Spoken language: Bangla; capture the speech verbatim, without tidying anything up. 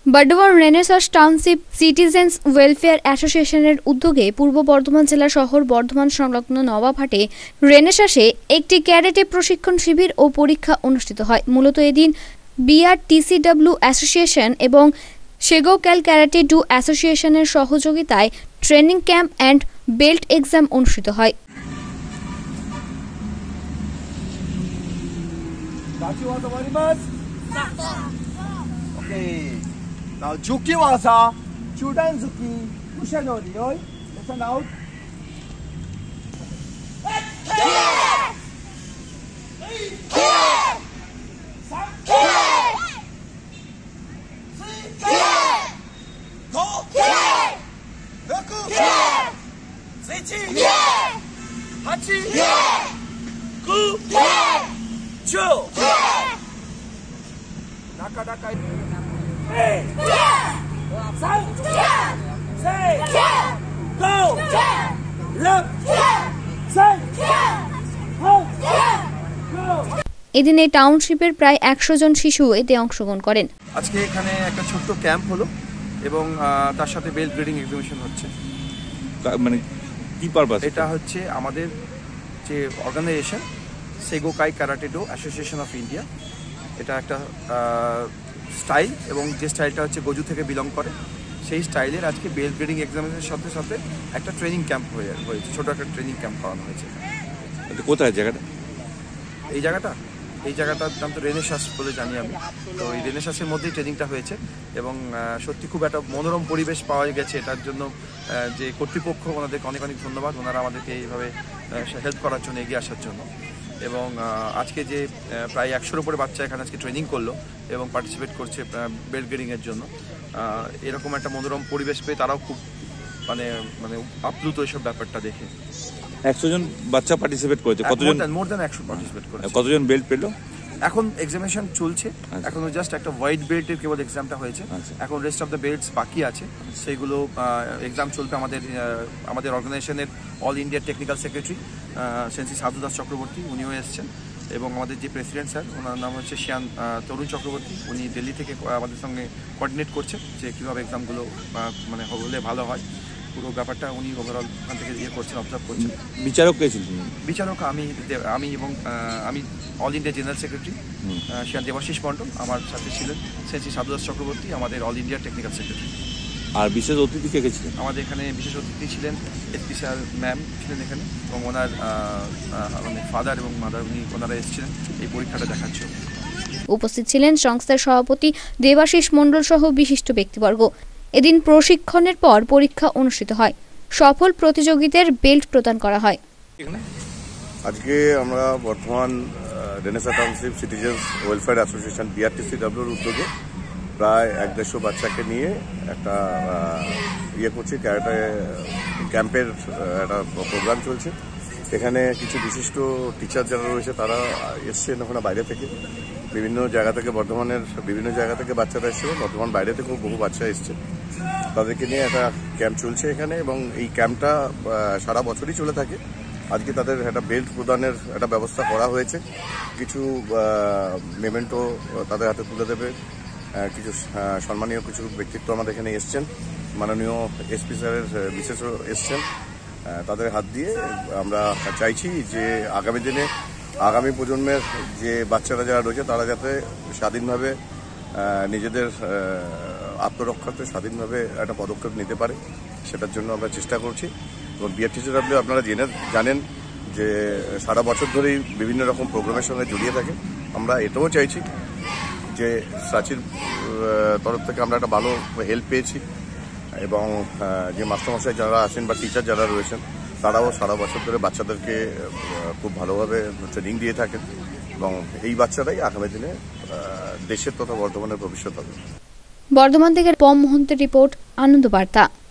Bardhaman renaissance township citizens welfare অ্যাসোসিয়েশনের উদ্যোগে পূর্ব বর্ধমান জেলা শহর বর্ধমান সংলগ্ন নবাবহাটে রেনেসাঁসে একটি ক্যারেটে প্রশিক্ষণ শিবির ও পরীক্ষা অনুষ্ঠিত হয়। মূলত এদিন বিআরটিসিডব্লিউ অ্যাসোসিয়েশন এবং সেগোক্যাল ক্যারাটে ডু অ্যাসোসিয়েশনের সহযোগিতায় training camp and belt exam অনুষ্ঠিত হয়। Now, Juki wasa, Chudan Zuki, Ushanori, oi? Listen out. Naka naka. Hey! San! Say! Go! Left! Say! Go! এদিন এই টাউনশিপের প্রায় একশো জন শিশু এতে অংশগ্রহণ করেন। আজকে এখানে একটা ছোট্ট ক্যাম্প হলো এবং তার সাথে বেল্ট গ্রেডিং এক্সিবিশন হচ্ছে। মানে কি পারপাস? এটা হচ্ছে আমাদের যে organisation Seigokai karate do association of India, এটা একটা স্টাইল এবং যে স্টাইলটা হচ্ছে গজু থেকে বিলং করে, সেই স্টাইলের আজকে বেল্ট গ্রেডিং এক্সামিনেশনের সাথে সাথে একটা ট্রেনিং ক্যাম্প হয়ে হয়েছে ছোটো একটা ট্রেনিং ক্যাম্প করানো হয়েছে। কোথায় জায়গাটা? এই জায়গাটা এই জায়গাটার নাম তো রেনেসাঁস বলে জানি আমি। তো এই রেনেসাঁসের মধ্যেই ট্রেনিংটা হয়েছে এবং সত্যি খুব একটা মনোরম পরিবেশ পাওয়া গেছে। এটার জন্য যে কর্তৃপক্ষ, ওনাদেরকে অনেক অনেক ধন্যবাদ। ওনারা আমাদেরকে এইভাবে হেল্প করার জন্য, এগিয়ে আসার জন্য। এবং আজকে যে প্রায় একশোর উপরে বাচ্চা এখানে আজকে ট্রেনিং করলো এবং পার্টিসিপেট করছে বেল্ট গ্রেডিংয়ের জন্য, এরকম একটা মনোরম পরিবেশ পেয়ে তারাও খুব মানে মানে আপ্লুত এইসব ব্যাপারটা দেখে। একশো জন বাচ্চা পার্টিসিপেট করেছে। কতজন? মোর দ্যান একশো পার্টিসিপেট করেছে। কতজন বেল্ট পেলো? এখন এক্সামিনেশন চলছে, এখন জাস্ট একটা হোয়াইট বেল্টের কেবল এক্সামটা হয়েছে। এখন রেস্ট অফ দ্য বেল্টস বাকি আছে, সেইগুলো এক্সাম চলবে। আমাদের আমাদের অর্গানাইজেশনের all India technical secretary Shri Sadhu Das Chakraborty, উনিও এসছেন, এবং আমাদের যে প্রেসিডেন্ট স্যার, ওনার নাম হচ্ছে শ্যান তরুণ চক্রবর্তী, উনি দিল্লি থেকে আমাদের সঙ্গে কোঅর্ডিনেট করছেন যে কীভাবে এক্সামগুলো মানে হলে ভালো হয়। পুরো ব্যাপারটা উনি ওভারঅল ওখান থেকে ইয়ে করছেন, অবজার্ভ করছেন। বিচারক কে ছিলেন? বিচারক আমি আমি এবং আমি অল ইন্ডিয়া জেনারেল সেক্রেটারি শ্যান দেবাশিস মণ্ডল, আমার সাথে ছিলেন শ্রী সাধু দাস চক্রবর্তী, আমাদের অল ইন্ডিয়া টেকনিক্যাল সেক্রেটারি। আর বিশেষ অতিথি কে কে ছিলেন? আমাদের এখানে বিশেষ অতিথি ছিলেন এসপি স্যার ম্যাম ছিলেন এখানে, এবং ওনার মানে ফাদার এবং মাদার, উনি ওনারা এসেছিলেন এই পরীক্ষাটা দেখার জন্য। উপস্থিত ছিলেন সংস্থার সভাপতি দেবাশিস মণ্ডল সহ বিশিষ্ট ব্যক্তিবর্গ। এদিন প্রশিক্ষণের পর পরীক্ষা অনুষ্ঠিত হয়। সফল প্রতিযোগীদের বেল্ট প্রদান করা হয়। আজকে আমরা বর্তমান renaissance township citizens welfare association বিআরটিসিডব্লিউর উদ্যোগে প্রায় এক দেড়শো বাচ্চাকে নিয়ে একটা ইয়ে করছি, ক্যারাটে ক্যাম্পের একটা প্রোগ্রাম চলছে। এখানে কিছু বিশিষ্ট টিচার যারা রয়েছে তারা এসছেন ওখানে বাইরে থেকে, বিভিন্ন জায়গা থেকে, বর্ধমানের বিভিন্ন জায়গা থেকে বাচ্চারা এসছে, বর্ধমান বাইরে থেকেও বহু বাচ্চা এসছে। তাদেরকে নিয়ে একটা ক্যাম্প চলছে এখানে, এবং এই ক্যাম্পটা সারা বছরই চলে থাকে। আজকে তাদের একটা বেল্ট প্রদানের একটা ব্যবস্থা করা হয়েছে। কিছু মেমেন্টো তাদের হাতে তুলে দেবে, কিছু সম্মানীয় কিছু ব্যক্তিত্ব আমাদের এখানে এসছেন, মাননীয় এসপি স্যারের বিশেষ এসছেন। তাদের হাত দিয়ে আমরা চাইছি যে আগামী দিনে আগামী প্রজন্মের যে বাচ্চারা যারা রয়েছে তারা যাতে স্বাধীনভাবে নিজেদের আত্মরক্ষাতে স্বাধীনভাবে একটা পদক্ষেপ নিতে পারে, সেটার জন্য আমরা চেষ্টা করছি। এবং বিআরটিসিডব্লিউ আপনারা জেনে জানেন যে সারা বছর ধরেই বিভিন্ন রকম প্রোগ্রামের সঙ্গে জড়িয়ে থাকে। আমরা এটাও চাইছি যে সাচির তরফ থেকে আমরা একটা ভালো হেল্প পেয়েছি, এবং যে মাস্টারমশাই যারা আছেন বা টিচার যারা রয়েছেন তারাও সারা বছর ধরে বাচ্চাদেরকে খুব ভালোভাবে ট্রেনিং দিয়ে থাকেন, এবং এই বাচ্চারাই আগামী দিনে দেশের তথা বর্ধমানের ভবিষ্যৎ হবে। বর্ধমান থেকে পম মোহন্তের রিপোর্ট, আনন্দ বার্তা।